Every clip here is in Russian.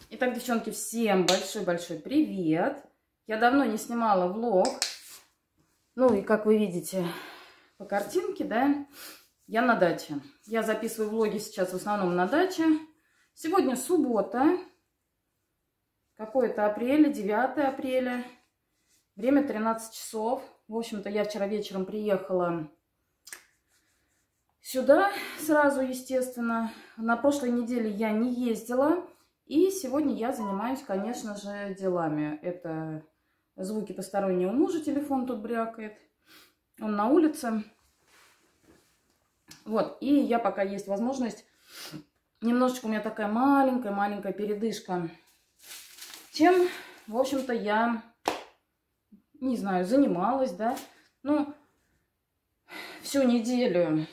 Итак, девчонки, всем большой-большой привет! Я давно не снимала влог. Ну и как вы видите по картинке, да, я на даче. Я записываю влоги сейчас в основном на даче. Сегодня суббота, какое-то апреля, 9 апреля. Время 13 часов. В общем-то, я вчера вечером приехала сюда сразу, естественно. На прошлой неделе я не ездила. И сегодня я занимаюсь, конечно же, делами. Это звуки посторонние. У мужа телефон тут брякает. Он на улице. Вот. И я, пока есть возможность, немножечко у меня такая маленькая передышка. Чем, в общем-то, я, не знаю, занималась, да. Ну, всю неделю,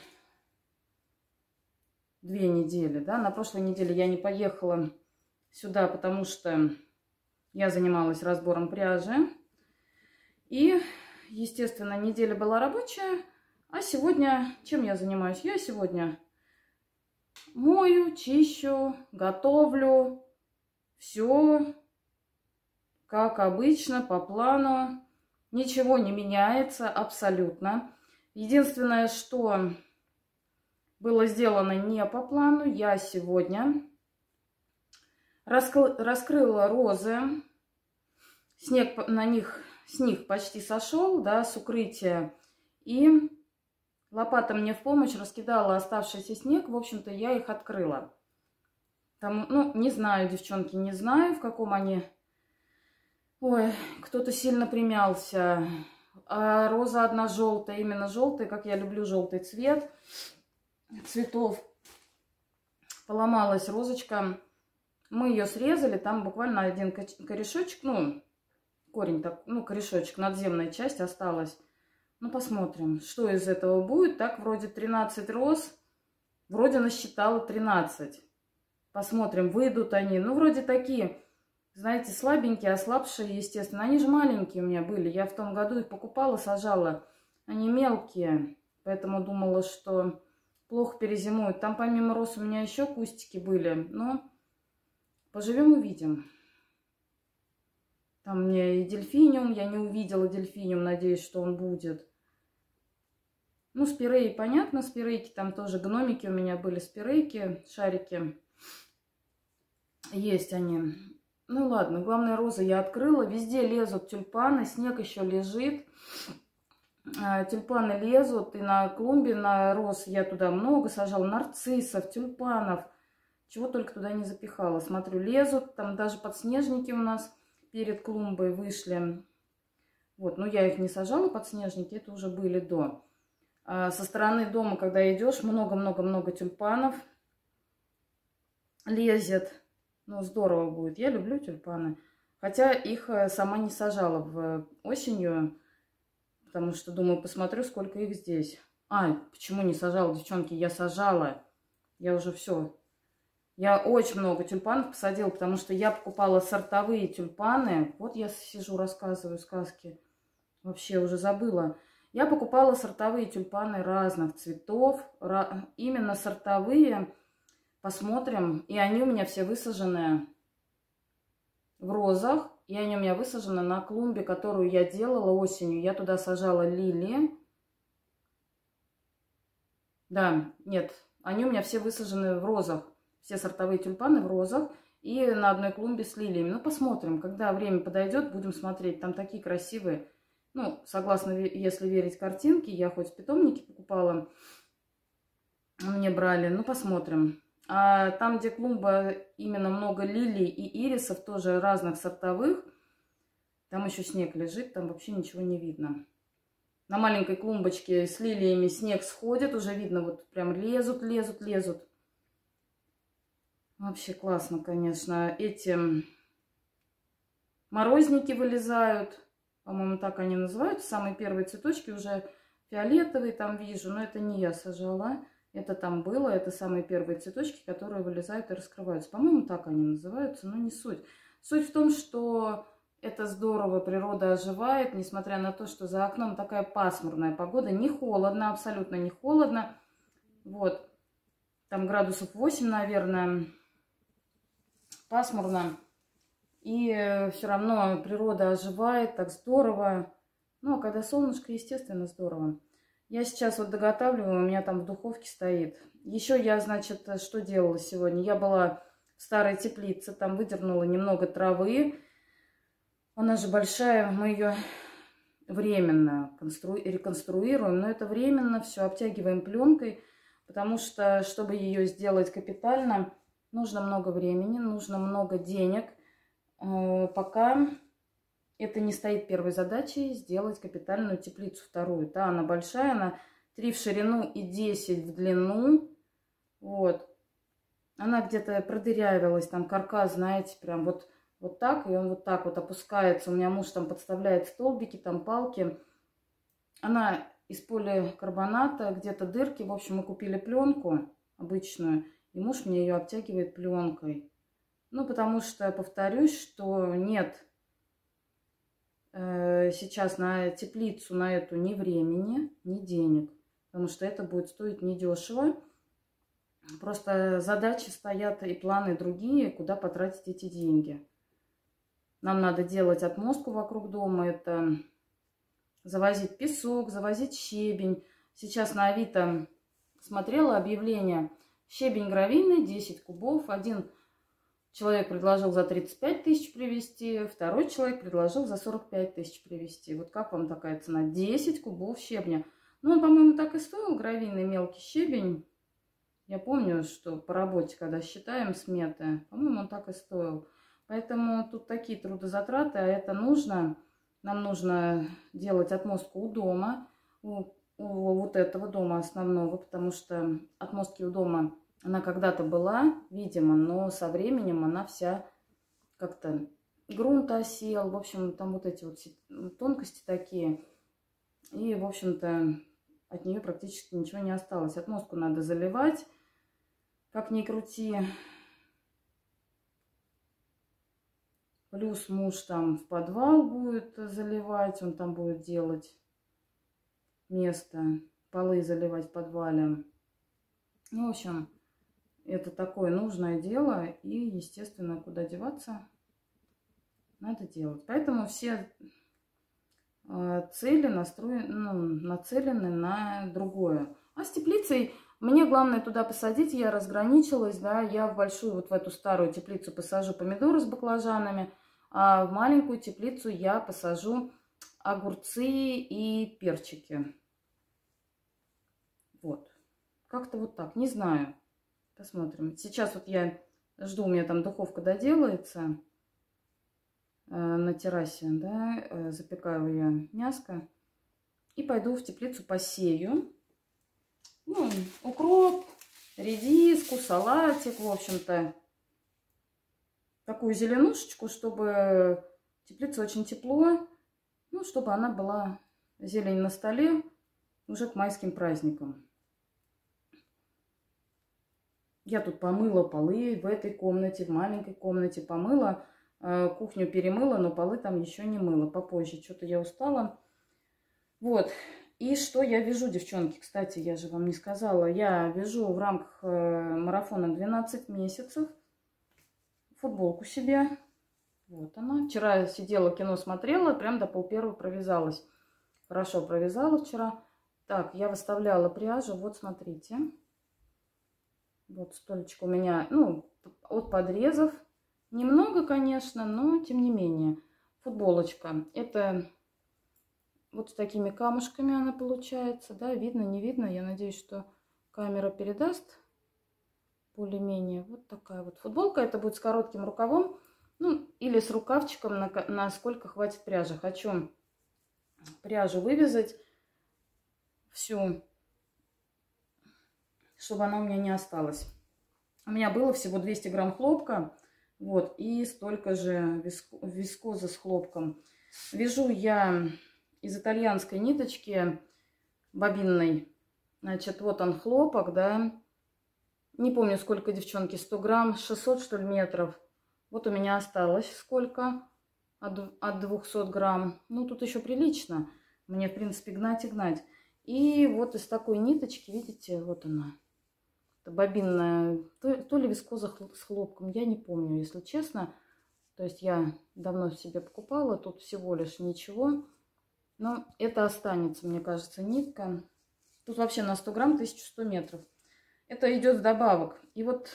2 недели, да. На прошлой неделе я не поехала сюда, потому что я занималась разбором пряжи. И, естественно, неделя была рабочая. А сегодня чем я занимаюсь? Я сегодня мою, чищу, готовлю. Все как обычно, по плану. Ничего не меняется абсолютно. Единственное, что было сделано не по плану, я сегодня раскрыла розы. Снег с них почти сошел, да, с укрытия. И лопата мне в помощь раскидала оставшийся снег. В общем-то, я их открыла. Там, ну, не знаю, девчонки, не знаю, в каком они. Ой, кто-то сильно примялся. А роза одна желтая, именно желтая, как я люблю желтый цвет. Цветов. Поломалась розочка. Мы ее срезали, там буквально один корешочек, ну, корень, так, ну, корешочек, надземная часть осталась. Ну, посмотрим, что из этого будет. Так, вроде 13 роз, вроде насчитала 13. Посмотрим, выйдут они. Ну, вроде такие, знаете, слабенькие, ослабшие, естественно. Они же маленькие у меня были. Я в том году их покупала, сажала. Они мелкие, поэтому думала, что плохо перезимуют. Там помимо роз у меня еще кустики были, но поживем увидим. Там мне и дельфиниум, я не увидела дельфиниум, надеюсь, что он будет. Ну, спиреи, понятно, спирейки, там тоже гномики у меня были, спирейки, шарики. Есть они. Ну, ладно, главное, розы я открыла. Везде лезут тюльпаны, снег еще лежит. Тюльпаны лезут, и на клумбе, на роз я туда много сажала. Нарциссов, тюльпанов. Чего только туда не запихала. Смотрю, лезут, там даже подснежники у нас перед клумбой вышли. Вот, но я их не сажала, подснежники, это уже были до. А со стороны дома, когда идешь, много-много-много тюльпанов лезет. Ну, здорово будет. Я люблю тюльпаны. Хотя их сама не сажала осенью, потому что, думаю, посмотрю, сколько их здесь. Почему не сажала, девчонки? Я сажала. Я уже все. Я очень много тюльпанов посадила, потому что я покупала сортовые тюльпаны. Вот я сижу, рассказываю сказки. Вообще уже забыла. Я покупала сортовые тюльпаны разных цветов. Именно сортовые. Посмотрим. И они у меня все высажены в розах. И они у меня высажены на клумбе, которую я делала осенью. Я туда сажала лилии. Да, нет. Они у меня все высажены в розах. Все сортовые тюльпаны в розах. И на одной клумбе с лилиями. Ну, посмотрим. Когда время подойдет, будем смотреть. Там такие красивые. Ну, согласно, если верить картинке. Я хоть в питомнике покупала. Мне брали. Ну, посмотрим. А там, где клумба, именно много лилий и ирисов, тоже разных сортовых. Там еще снег лежит. Там вообще ничего не видно. На маленькой клумбочке с лилиями снег сходит. Уже видно, вот прям лезут. Вообще классно, конечно. Эти морозники вылезают. По-моему, так они называются. Самые первые цветочки уже фиолетовые там вижу. Но это не я сажала. Это там было. Это самые первые цветочки, которые вылезают и раскрываются. По-моему, так они называются, но не суть. Суть в том, что это здорово. Природа оживает. Несмотря на то, что за окном такая пасмурная погода. Не холодно, абсолютно не холодно. Вот. Там градусов 8, наверное. Пасмурно. И все равно природа оживает, так здорово. Ну, а когда солнышко, естественно, здорово. Я сейчас вот доготавливаю, у меня там в духовке стоит. Еще я, значит, что делала сегодня? Я была в старой теплице, там выдернула немного травы. Она же большая, мы ее временно реконструируем, но это временно, все обтягиваем пленкой, потому что, чтобы ее сделать капитально, нужно много времени, нужно много денег, пока это не стоит первой задачей сделать капитальную теплицу вторую. Да, она большая, она 3 в ширину и 10 в длину. Вот. Она где-то продырявилась, там каркас, знаете, прям вот так, и он вот так вот опускается. У меня муж там подставляет столбики, там палки. Она из поликарбоната, где-то дырки. В общем, мы купили пленку обычную, и муж мне ее обтягивает пленкой. Ну, потому что, повторюсь, что нет сейчас на теплицу, на эту ни времени, ни денег. Потому что это будет стоить недешево. Просто задачи стоят и планы другие, куда потратить эти деньги. Нам надо делать отмостку вокруг дома. Это завозить песок, завозить щебень. Сейчас на Авито смотрела объявление. Щебень гравийный, 10 кубов. Один человек предложил за 35 тысяч привезти, второй человек предложил за 45 тысяч привезти. Вот как вам такая цена? 10 кубов щебня. Ну, он, по-моему, так и стоил, гравийный мелкий щебень. Я помню, что по работе, когда считаем сметы, по-моему, он так и стоил. Поэтому тут такие трудозатраты, а это нужно. Нам нужно делать отмостку у дома, у вот этого дома основного, потому что отмостки у дома, она когда-то была, видимо, но со временем она вся как-то грунт осел. В общем, там вот эти вот тонкости такие. И, в общем-то, от нее практически ничего не осталось. Отмостку надо заливать, как ни крути. Плюс муж там в подвал будет заливать, он там будет делать место, полы заливать в подвале. Ну, в общем, это такое нужное дело, и, естественно, куда деваться, надо делать. Поэтому все цели нацелены на другое. А с теплицей мне главное туда посадить, я разграничилась, да, я в большую, вот в эту старую теплицу посажу помидоры с баклажанами, а в маленькую теплицу я посажу огурцы и перчики. Вот. Как-то вот так, не знаю. Посмотрим. Сейчас вот я жду, у меня там духовка доделается на террасе, да, запекаю я мяско. И пойду в теплицу посею. Ну, укроп, редиску, салатик, в общем-то. Такую зеленушечку, чтобы теплица очень тепло. Ну, чтобы она была зелень на столе уже к майским праздникам. Я тут помыла полы в этой комнате, в маленькой комнате помыла. Кухню перемыла, но полы там еще не мыла. Попозже, что-то я устала. Вот. И что я вяжу, девчонки? Кстати, я же вам не сказала. Я вяжу в рамках марафона 12 месяцев футболку себе. Вот она. Вчера сидела, кино смотрела, прям до 12:30 провязалась. Хорошо провязала вчера. Так, я выставляла пряжу. Вот, смотрите. Вот столечко у меня, ну, от подрезов. Немного, конечно, но тем не менее. Футболочка. Это вот с такими камушками она получается. Да, видно, не видно. Я надеюсь, что камера передаст более-менее. Вот такая вот футболка. Это будет с коротким рукавом. Ну, или с рукавчиком, на сколько хватит пряжи. Хочу пряжу вывязать всю, чтобы она у меня не осталась. У меня было всего 200 грамм хлопка. Вот, и столько же вискозы с хлопком. Вяжу я из итальянской ниточки бобинной. Значит, вот он хлопок, да. Не помню, сколько, девчонки, 100 грамм, 600, что ли, метров. Вот у меня осталось сколько от 200 грамм. Ну, тут еще прилично. Мне, в принципе, гнать и гнать. И вот из такой ниточки, видите, вот она. Это бобинная, то ли вискоза с хлопком, я не помню, если честно. То есть я давно себе покупала, тут всего лишь ничего. Но это останется, мне кажется, нитка. Тут вообще на 100 грамм 1100 метров. Это идет вдобавок. И вот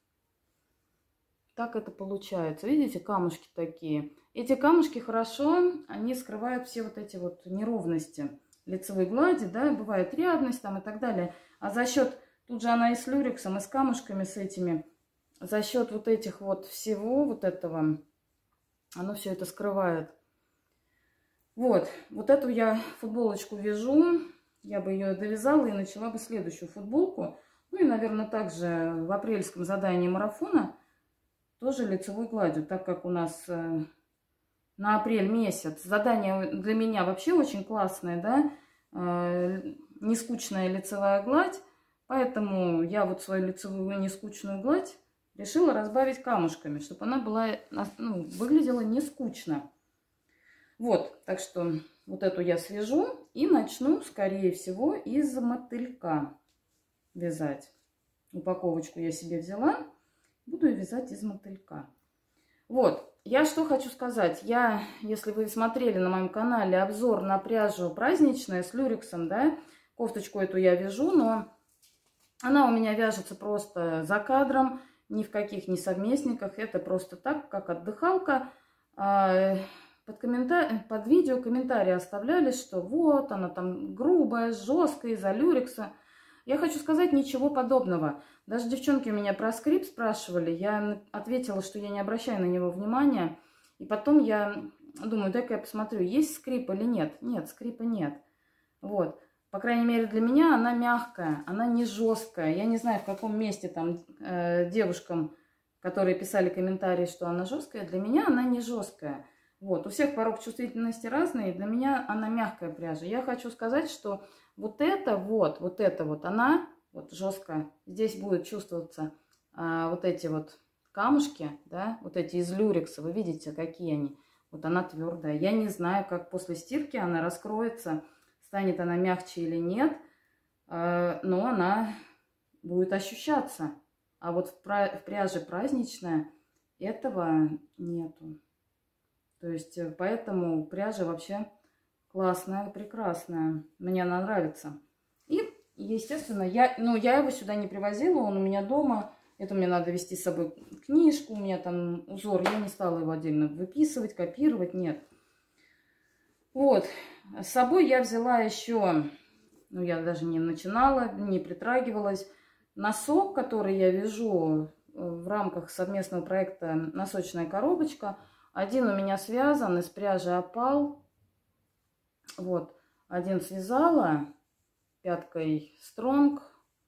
так это получается. Видите, камушки такие. Эти камушки хорошо, они скрывают все вот эти вот неровности лицевой глади, да, бывает рядность там и так далее. А за счет, тут же она и с люрексом, и с камушками с этими, за счет вот этих вот всего вот этого, оно все это скрывает. Вот эту я футболочку вяжу. Я бы ее довязала и начала бы следующую футболку. Ну и, наверное, также в апрельском задании марафона тоже лицевой гладью, так как у нас на апрель месяц. Задание для меня вообще очень классное, да, не скучная лицевая гладь. Поэтому я вот свою лицевую нескучную гладь решила разбавить камушками, чтобы она была, ну, выглядела не скучно. Вот, так что вот эту я свяжу и начну, скорее всего, из мотылька вязать. Упаковочку я себе взяла, буду вязать из мотылька. Вот, я что хочу сказать. Если вы смотрели на моем канале обзор на пряжу праздничная с люрексом, да, кофточку эту я вяжу, но она у меня вяжется просто за кадром, ни в каких не совместниках. Это просто так, как отдыхалка. Под видео комментарии оставляли, что вот она там грубая, жесткая из-за люрекса. Я хочу сказать, ничего подобного. Даже девчонки у меня про скрип спрашивали. Я ответила, что я не обращаю на него внимания. И потом я думаю, дай-ка я посмотрю, есть скрип или нет. Нет, скрипа нет. Вот. По крайней мере, для меня она мягкая, она не жесткая. Я не знаю, в каком месте там девушкам, которые писали комментарии, что она жесткая. Для меня она не жесткая. Вот. У всех порог чувствительности разный. Для меня она мягкая пряжа. Я хочу сказать, что вот эта вот она вот жесткая. Здесь будут чувствоваться вот эти вот камушки, да, вот эти из люрекса. Вы видите, какие они. Вот она твердая. Я не знаю, как после стирки она раскроется, станет она мягче или нет, но она будет ощущаться. А вот в пряже праздничная этого нету. То есть поэтому пряжа вообще классная, прекрасная. Мне она нравится. И, естественно, я его сюда не привозила, он у меня дома. Это мне надо вести с собой книжку, у меня там узор. Я не стала его отдельно выписывать, копировать, нет. Вот. С собой я взяла еще, ну я даже не начинала, не притрагивалась. Носок, который я вяжу в рамках совместного проекта «Носочная коробочка». Один у меня связан из пряжи опал. Вот. Один связала пяткой стронг.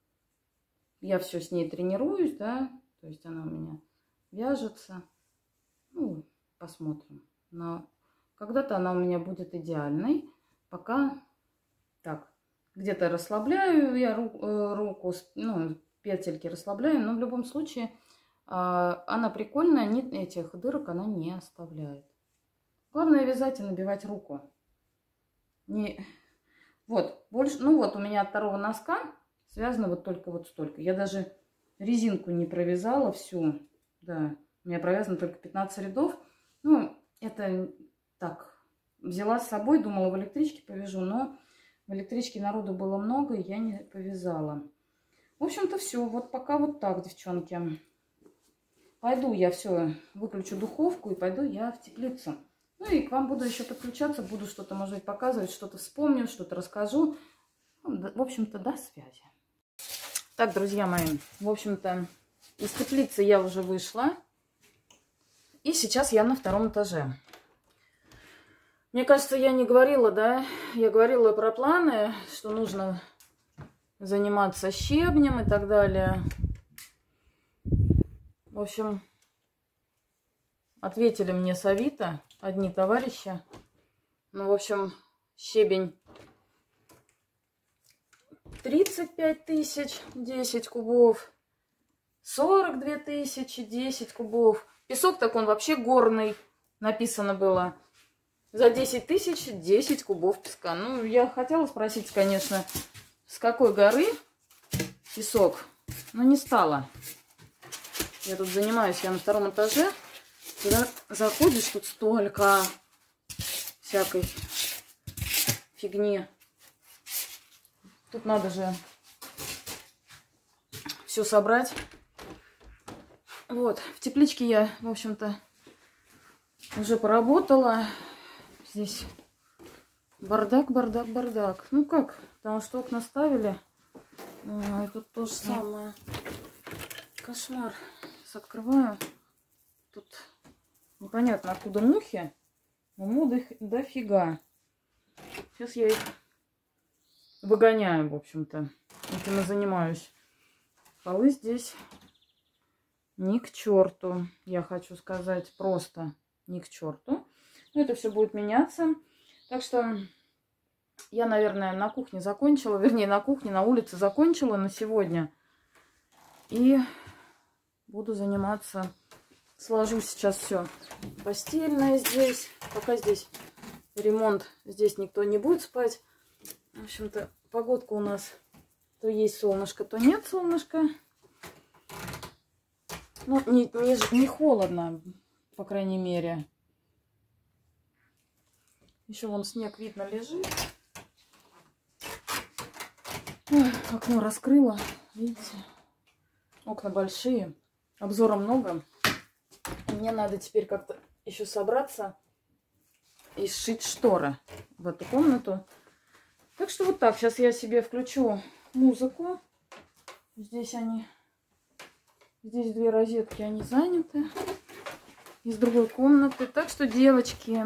Я все с ней тренируюсь, да. То есть она у меня вяжется. Ну, посмотрим. Но когда-то она у меня будет идеальной. Пока так. Где-то расслабляю я руку, ну, петельки расслабляю. Но в любом случае она прикольная. Этих дырок она не оставляет. Главное вязать и набивать руку. Вот, больше, ну вот у меня от второго носка связано вот только вот столько. Я даже резинку не провязала всю. Да, у меня провязано только 15 рядов. Ну, это так. Взяла с собой, думала, в электричке повяжу, но в электричке народу было много, и я не повязала. В общем-то, все. Вот пока вот так, девчонки. Пойду я все, выключу духовку и пойду я в теплицу. Ну и к вам буду еще подключаться, буду что-то, может быть, показывать, что-то вспомню, что-то расскажу. В общем-то, до связи. Так, друзья мои, в общем-то, из теплицы я уже вышла. И сейчас я на втором этаже. Мне кажется, я не говорила, да? Я говорила про планы, что нужно заниматься щебнем и так далее. В общем, ответили мне с Авито одни товарищи. Ну, в общем, щебень 35 тысяч, 10 кубов. 42 тысячи, 10 кубов. Песок так он вообще горный, написано было. За 10 тысяч 10 кубов песка. Ну, я хотела спросить, конечно, с какой горы песок, но не стала. Я тут занимаюсь, я на втором этаже. Туда заходишь, тут столько всякой фигни. Тут надо же все собрать. Вот, в тепличке я, в общем-то, уже поработала. Здесь бардак, бардак, бардак. Ну как, потому что окна ставили. И тут то же самое. Кошмар. Сейчас открываю. Тут непонятно откуда мухи. Но мух дофига. Сейчас я их выгоняю, в общем-то. Этим и занимаюсь. Полы здесь ни к черту. Я хочу сказать, просто ни к черту. Но это все будет меняться. Так что я, наверное, на кухне закончила. Вернее, на кухне, на улице закончила на сегодня. И буду заниматься. Сложу сейчас все постельное здесь. Пока здесь ремонт, здесь никто не будет спать. В общем-то, погодка у нас то есть солнышко, то нет солнышка. Ну, не холодно, по крайней мере. Еще вон снег видно лежит. Ой, окно раскрыла. Видите? Окна большие. Обзора много. Мне надо теперь как-то еще собраться и сшить шторы в эту комнату. Так что вот так. Сейчас я себе включу музыку. Здесь они... Здесь две розетки, они заняты. Из другой комнаты. Так что, девочки,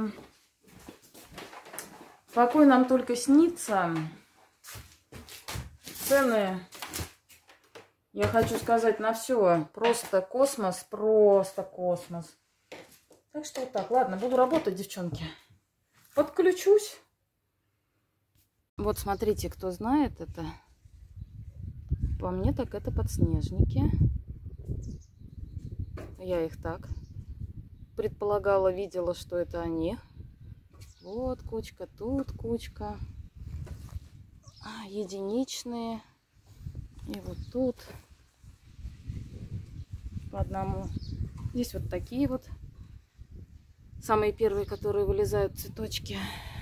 покой нам только снится. Цены, я хочу сказать, на все. Просто космос, просто космос. Так что вот так. Ладно, буду работать, девчонки. Подключусь. Вот смотрите, кто знает это. По мне так это подснежники. Я их так предполагала, видела, что это они. Вот кучка, тут кучка. Единичные. И вот тут по одному. Здесь вот такие вот. Самые первые, которые вылезают цветочки.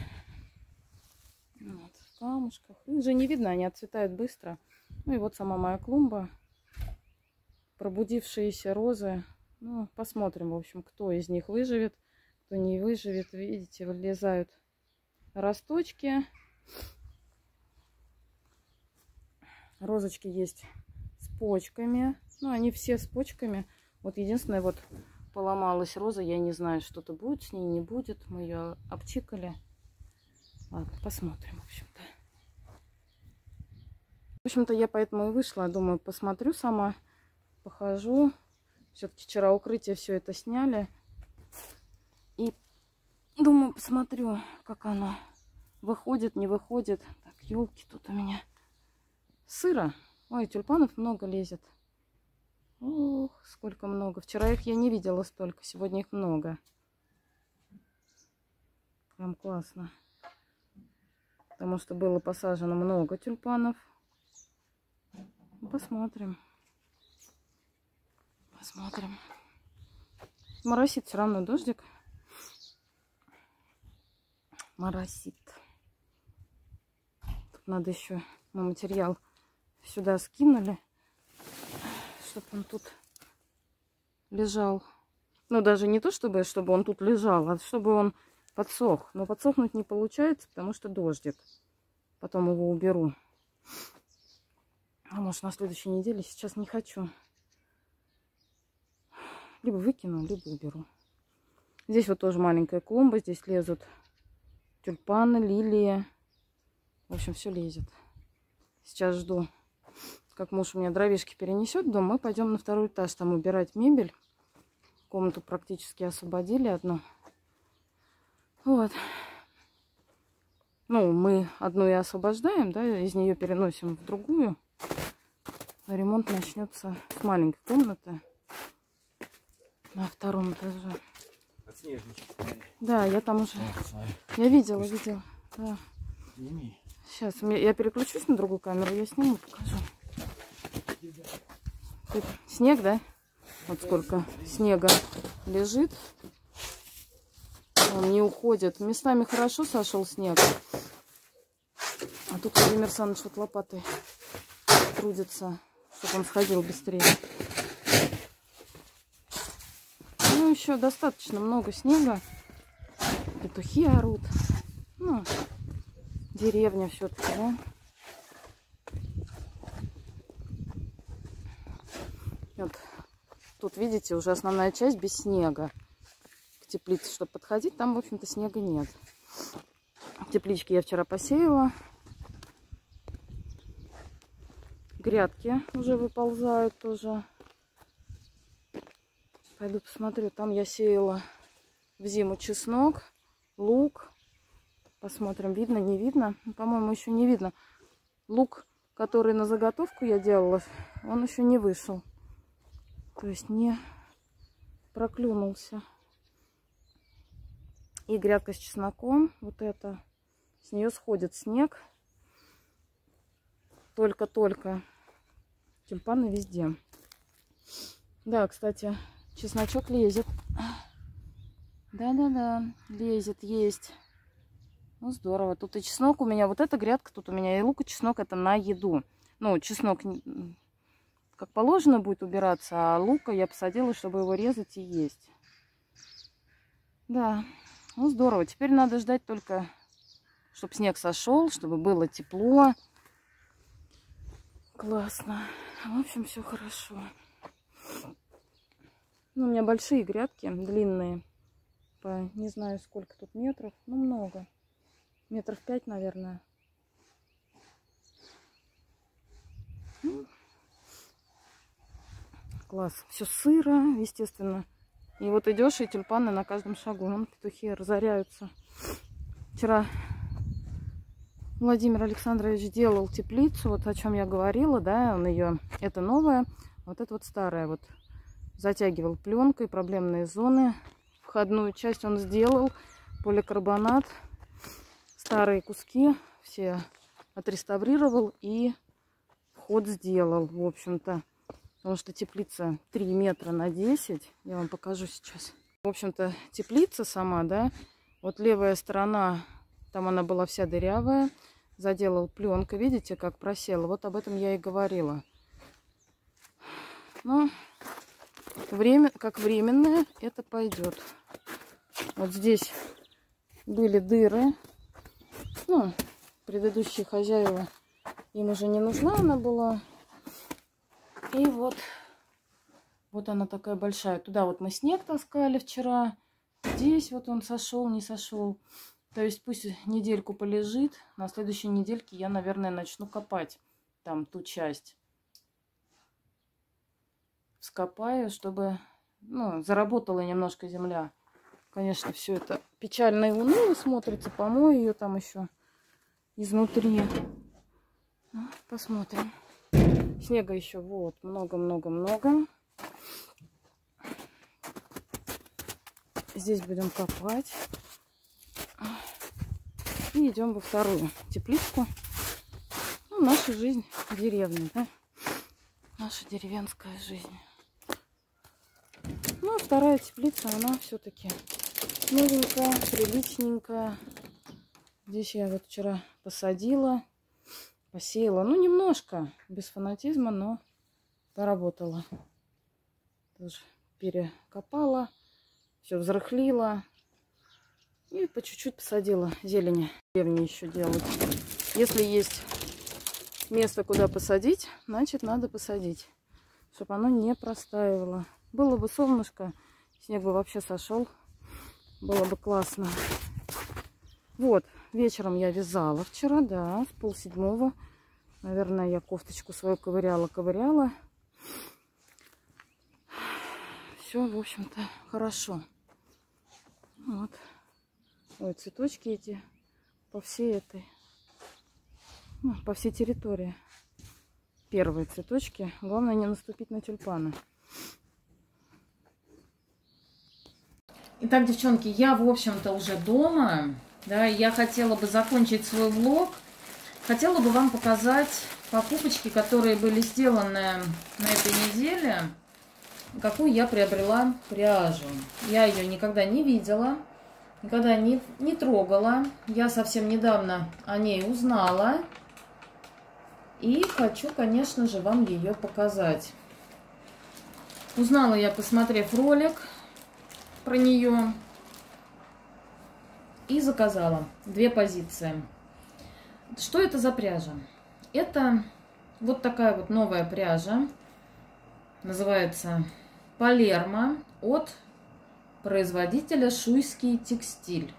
Вот, в камушках. Их же не видно, они отцветают быстро. Ну и вот сама моя клумба. Пробудившиеся розы. Ну, посмотрим, в общем, кто из них выживет, кто не выживет. Видите, вылезают росточки. Розочки есть с почками. Ну, они все с почками. Вот единственное, вот поломалась роза. Я не знаю, что-то будет с ней, не будет. Мы ее обчикали. Ладно, посмотрим, в общем-то. В общем-то, я поэтому и вышла. Думаю, посмотрю сама, похожу. Все-таки вчера укрытие все это сняли. И думаю, посмотрю, как оно выходит, не выходит. Так, елки тут у меня. Сыро. Ой, тюльпанов много лезет. Ох, сколько много. Вчера их я не видела столько. Сегодня их много. Прям классно. Потому что было посажено много тюльпанов. Посмотрим. Посмотрим. Моросит все равно дождик. Моросит. Тут надо еще мы материал сюда скинули, чтобы он тут лежал. Ну, даже не то, чтобы он тут лежал, а чтобы он подсох. Но подсохнуть не получается, потому что дождик. Потом его уберу. А может, на следующей неделе. Сейчас не хочу. Либо выкину, либо уберу. Здесь вот тоже маленькая клумба. Здесь лезут тюльпаны, лилии. В общем, все лезет. Сейчас жду, как муж у меня дровишки перенесет в дом. Мы пойдем на второй этаж там убирать мебель. Комнату практически освободили одну. Вот. Ну, мы одну и освобождаем, да, из нее переносим в другую. Ремонт начнется с маленькой комнаты. На втором этаже. Да, я там уже... Я видела. Да. Сейчас я переключусь на другую камеру, я сниму, покажу. Тут снег, да? Вот сколько снега лежит. Он не уходит. Местами хорошо сошел снег. А тут Владимир Александрович вот лопатой трудится, чтобы он сходил быстрее. Ну, еще достаточно много снега. Петухи орут. Ну, деревня все-таки, да? Вот. Тут, видите, уже основная часть без снега. К теплице, чтобы подходить, там, в общем-то, снега нет. Теплички я вчера посеяла. Грядки уже выползают тоже. Пойду посмотрю. Там я сеяла в зиму чеснок, лук. Посмотрим, видно, не видно. По-моему, еще не видно. Лук, который на заготовку я делала, он еще не вышел. То есть не проклюнулся. И грядка с чесноком. Вот это. С нее сходит снег. Только-только. Тюльпаны везде. Да, кстати, чесночок лезет. Да-да-да, лезет, есть. Ну, здорово. Тут и чеснок у меня. Вот эта грядка тут у меня. И лук, и чеснок это на еду. Ну, чеснок как положено будет убираться, а лука я посадила, чтобы его резать и есть. Да, ну здорово. Теперь надо ждать только, чтобы снег сошел, чтобы было тепло. Классно. В общем, все хорошо. Ну, у меня большие грядки, длинные. По не знаю, сколько тут метров. Ну, много. Метров 5, наверное. Класс. Все сыро, естественно. И вот идешь, и тюльпаны на каждом шагу. Вон петухи разоряются. Вчера Владимир Александрович делал теплицу, вот о чем я говорила, да, он ее, это новая, вот это вот старая, вот затягивал пленкой проблемные зоны. Входную часть он сделал, поликарбонат, старые куски все отреставрировал и вход сделал, в общем-то, потому что теплица 3 метра на 10, я вам покажу сейчас. В общем-то, теплица сама, да, вот левая сторона, там она была вся дырявая. Заделал пленкой. Видите, как просела? Вот об этом я и говорила. Но время, как временное, это пойдет. Вот здесь были дыры. Ну, предыдущие хозяева, им уже не нужна она была. И вот она такая большая. Туда вот мы снег таскали вчера. Здесь вот он сошел, не сошел. То есть пусть недельку полежит. На следующей недельке я, наверное, начну копать там ту часть. Вскопаю, чтобы, ну, заработала немножко земля. Конечно, все это печально и уныло смотрится. Помою ее там еще изнутри. Ну, посмотрим. Снега еще вот много-много-много. Здесь будем копать. И идем во вторую тепличку. Ну, наша жизнь в деревне, да? Наша деревенская жизнь. Ну, вторая теплица, она все-таки новенькая, приличненькая. Здесь я вот вчера посадила, посеяла. Ну, немножко, без фанатизма, но поработала. Тоже перекопала, все взрыхлила. И по чуть-чуть посадила зелени. Деревни еще делать. Если есть место, куда посадить, значит, надо посадить, чтобы оно не простаивало. Было бы солнышко, снег бы вообще сошел. Было бы классно. Вот, вечером я вязала вчера, да, с 6:30. Наверное, я кофточку свою ковыряла. Все, в общем-то, хорошо. Вот. Ой, цветочки эти по всей этой, ну, по всей территории. Первые цветочки. Главное не наступить на тюльпаны. Итак, девчонки, я, в общем-то, уже дома. Да, я хотела бы закончить свой влог. Хотела бы вам показать покупочки, которые были сделаны на этой неделе. какую я приобрела пряжу. Я ее никогда не видела, никогда не трогала. Я совсем недавно о ней узнала. И хочу, конечно же, вам ее показать. Узнала я, посмотрев ролик про нее. И заказала 2 позиции. Что это за пряжа? Это вот такая вот новая пряжа. Называется Палермо от производителя Шуйский текстиль.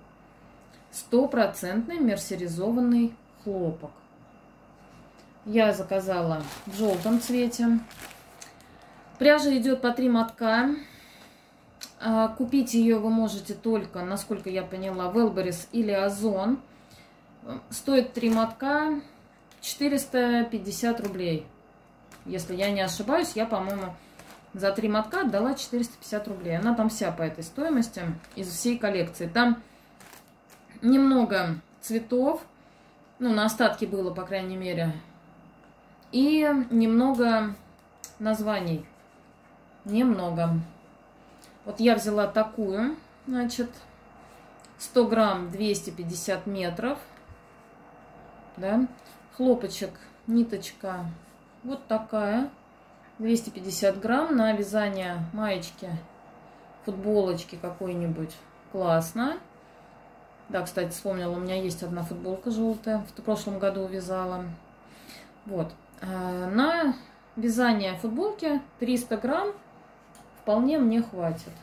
100% мерсеризованный хлопок. Я заказала в желтом цвете. Пряжа идет по 3 мотка. Купить ее вы можете только, насколько я поняла, в Wildberries или Озон. Стоит 3 мотка 450 рублей. Если я не ошибаюсь, я, по-моему, за 3 мотка отдала 450 рублей. Она там вся по этой стоимости из всей коллекции. Там немного цветов, ну, на остатки было, по крайней мере, и немного названий. Немного. Вот я взяла такую, значит, 100 грамм 250 метров, да, хлопочек, ниточка вот такая, 250 грамм на вязание маечки, футболочки какой-нибудь, классно. Да, кстати, вспомнила, у меня есть одна футболка желтая, в прошлом году вязала. Вот, на вязание футболки 300 грамм вполне мне хватит.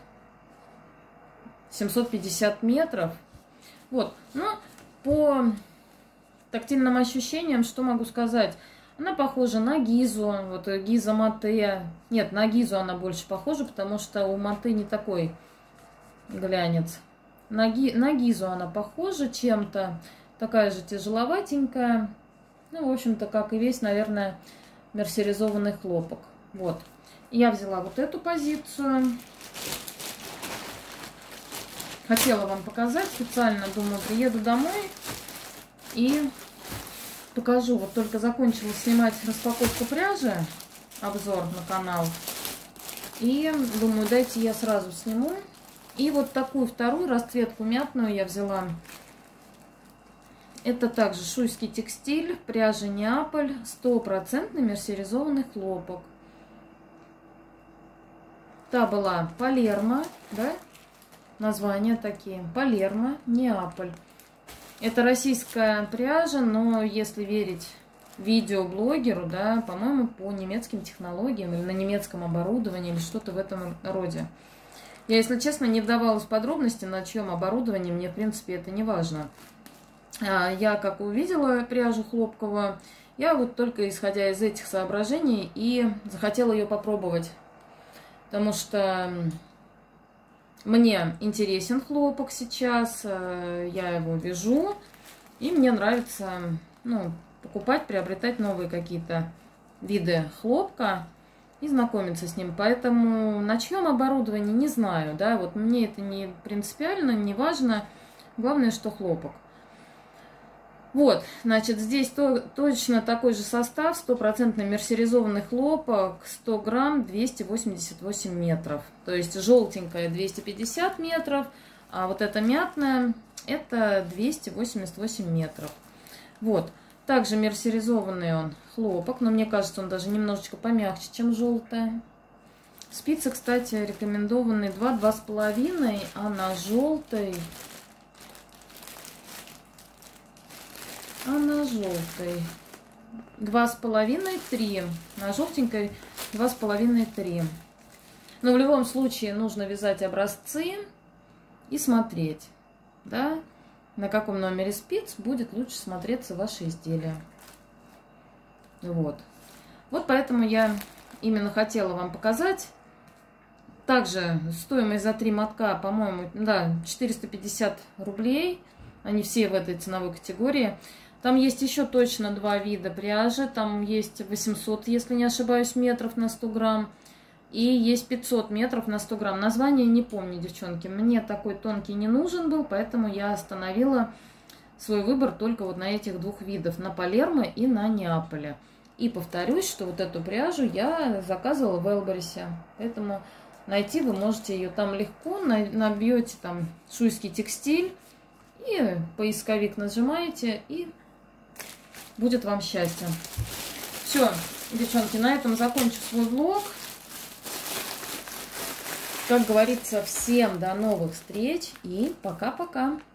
750 метров. Вот. Ну, по тактильным ощущениям, что могу сказать? Она похожа на Гизу. Вот Гиза Мате. Нет, на Гизу она больше похожа, потому что у Мате не такой глянец. На Гизу она похожа чем-то. Такая же тяжеловатенькая. Ну, в общем-то, как и весь, наверное, мерсеризованный хлопок. Вот. Я взяла вот эту позицию. Хотела вам показать специально. Думаю, приеду домой и покажу. Вот только закончила снимать распаковку пряжи. Обзор на канал. И думаю, дайте я сразу сниму. И вот такую вторую расцветку мятную я взяла. Это также шуйский текстиль, пряжа Неаполь, 100% мерсеризованный хлопок. Та была Палермо, да? Названия такие. Палермо, Неаполь. Это российская пряжа, но если верить видеоблогеру, да, по-моему, по немецким технологиям или на немецком оборудовании или что-то в этом роде. Я, если честно, не вдавалась в подробности, на чьем оборудовании, мне, в принципе, это не важно. Я, как увидела пряжу хлопковую, я вот только исходя из этих соображений и захотела ее попробовать. Потому что мне интересен хлопок сейчас, я его вяжу, и мне нравится, ну, покупать, приобретать новые какие-то виды хлопка и знакомиться с ним. Поэтому на чьем оборудовании не знаю, да, вот мне это не принципиально, не важно, главное, что хлопок. Вот, значит, здесь точно такой же состав, 100% мерсеризованный хлопок, 100 грамм, 288 метров. То есть желтенькая 250 метров, а вот эта мятная, это 288 метров. Вот, также мерсеризованный он хлопок, но мне кажется, он даже немножечко помягче, чем желтая. Спицы, кстати, рекомендованные 2-2,5, а на желтой... А на желтой 2,5-3. На желтенькой 2,5-3. Но в любом случае нужно вязать образцы и смотреть, да, на каком номере спиц будет лучше смотреться ваше изделие. Вот. Вот поэтому я именно хотела вам показать. Также стоимость за 3 мотка, по-моему, да, 450 рублей. Они все в этой ценовой категории. Там есть еще точно 2 вида пряжи. Там есть 800, если не ошибаюсь, метров на 100 грамм. И есть 500 метров на 100 грамм. Название не помню, девчонки. Мне такой тонкий не нужен был, поэтому я остановила свой выбор только вот на этих 2 видах. На Палермо и на Неаполе. И повторюсь, что вот эту пряжу я заказывала в Wildberries. Поэтому найти вы можете ее там легко. Набьете там шуйский текстиль. И поисковик нажимаете. И будет вам счастье. Все, девчонки, на этом закончу свой влог. Как говорится, всем до новых встреч. И пока-пока.